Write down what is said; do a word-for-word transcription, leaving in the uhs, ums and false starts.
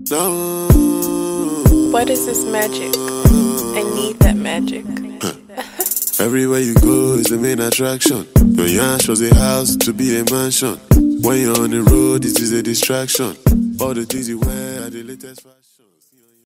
No. What is this magic? I need that magic. Everywhere you go is the main attraction. Your yash was a house to be a mansion. When you're on the road, it is a distraction. All the things you wear are the latest fashion.